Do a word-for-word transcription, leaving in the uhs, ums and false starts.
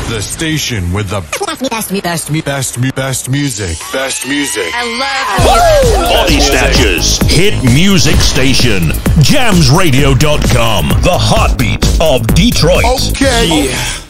The station with the best, best, best, best, best music. Best music. I love Body Snatchers. Hit music station. jams radio dot com. The heartbeat of Detroit. Okay. Yeah.